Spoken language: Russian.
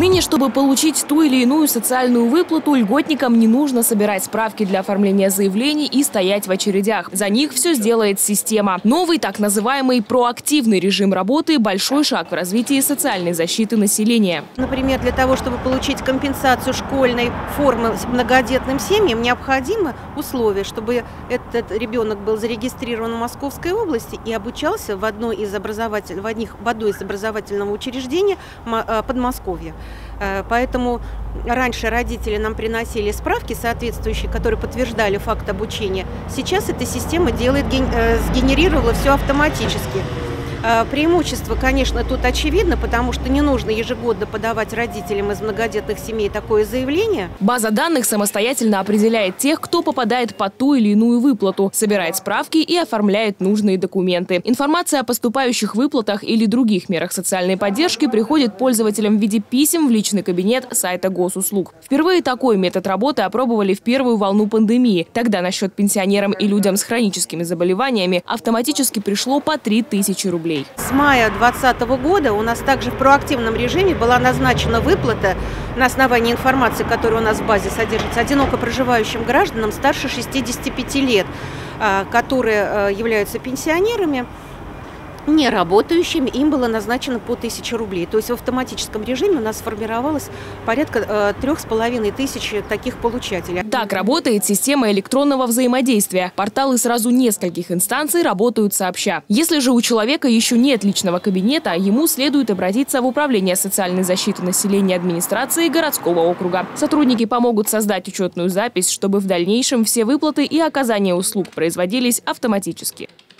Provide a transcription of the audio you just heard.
Отныне, чтобы получить ту или иную социальную выплату, льготникам не нужно собирать справки для оформления заявлений и стоять в очередях. За них все сделает система. Новый так называемый проактивный режим работы – большой шаг в развитии социальной защиты населения. Например, для того, чтобы получить компенсацию школьной формы многодетным семьям, необходимо условие, чтобы этот ребенок был зарегистрирован в Московской области и обучался в одной из образовательного учреждения Подмосковья. Поэтому раньше родители нам приносили справки соответствующие, которые подтверждали факт обучения. Сейчас эта система сгенерировала все автоматически. Преимущество, конечно, тут очевидно, потому что не нужно ежегодно подавать родителям из многодетных семей такое заявление. База данных самостоятельно определяет тех, кто попадает под ту или иную выплату, собирает справки и оформляет нужные документы. Информация о поступающих выплатах или других мерах социальной поддержки приходит пользователям в виде писем в личный кабинет сайта госуслуг. Впервые такой метод работы опробовали в первую волну пандемии. Тогда на счет пенсионерам и людям с хроническими заболеваниями автоматически пришло по 3000 рублей. С мая 2020 года у нас также в проактивном режиме была назначена выплата на основании информации, которая у нас в базе содержится, одиноко проживающим гражданам старше 65 лет, которые являются пенсионерами, не работающими, им было назначено по 1000 рублей. То есть в автоматическом режиме у нас сформировалось порядка 3500 таких получателей. Так работает система электронного взаимодействия. Порталы сразу нескольких инстанций работают сообща. Если же у человека еще нет личного кабинета, ему следует обратиться в Управление социальной защиты населения администрации городского округа. Сотрудники помогут создать учетную запись, чтобы в дальнейшем все выплаты и оказание услуг производились автоматически.